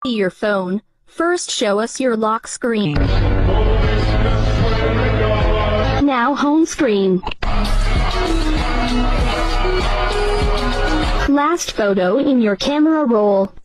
Your phone. First show us your lock screen. Now home screen. Last photo in your camera roll.